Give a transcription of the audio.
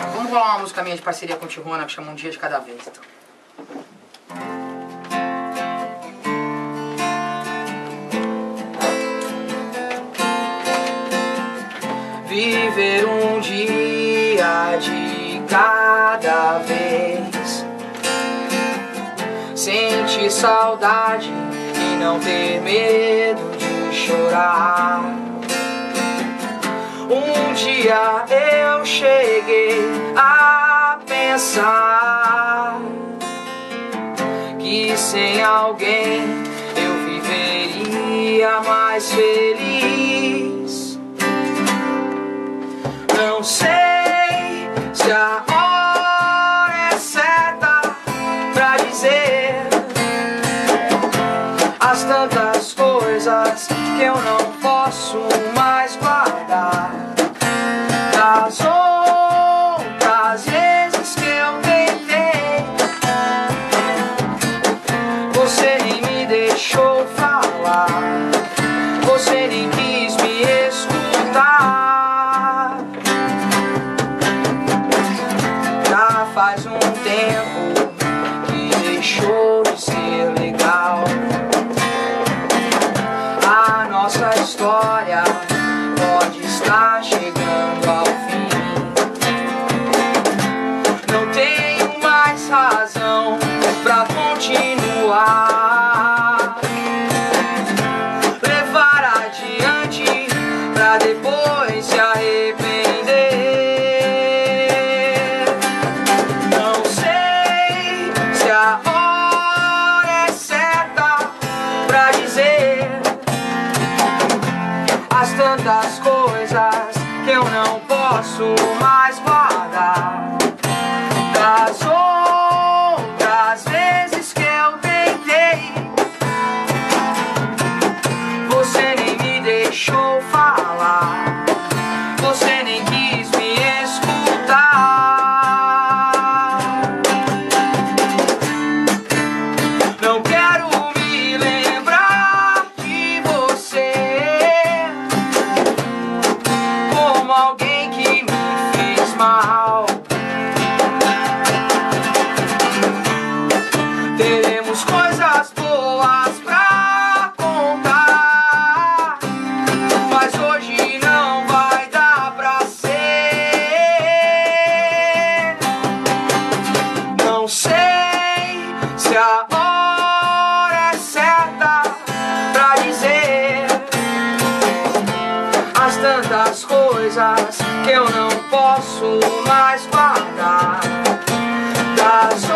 Vamos rolar uma música minha de parceria com o Tijuana que chama Um Dia de Cada Vez, então. Viver um dia de cada vez, sentir saudade e não ter medo de chorar. Um dia eu cheguei a pensar que sem alguém eu viveria mais feliz. Não sei se a hora é certa pra dizer as tantas coisas que eu não posso mais guardar. Das outras vezes que eu tentei, você nem me deixou falar, você nem quis me escutar. Já faz um tempo que deixou de ser legal. A nossa história pode estar chegando ao fim. Não tenho mais razão pra continuar, levar adiante pra depois se arrepender. Não sei se a hora é certa pra dizer as tantas coisas que eu não posso mais guardar. Das outras vezes que eu tentei, você nem me deixou falar, você nem quis me escutar. Não quero me lembrar de você como alguém que me fez mal. Teremos coisas boas pra contar, mas hoje não vai dar pra ser. Não sei se a hora é certa pra dizer as tantas coisas que eu não posso mais guardar. Das